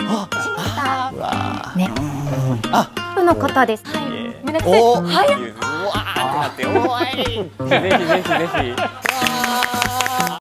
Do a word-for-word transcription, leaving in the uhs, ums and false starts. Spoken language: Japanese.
あたね。 あ、 プの方です。 村木さん、 お早っ。 うわーってなって、おい。ぜひぜひぜひ。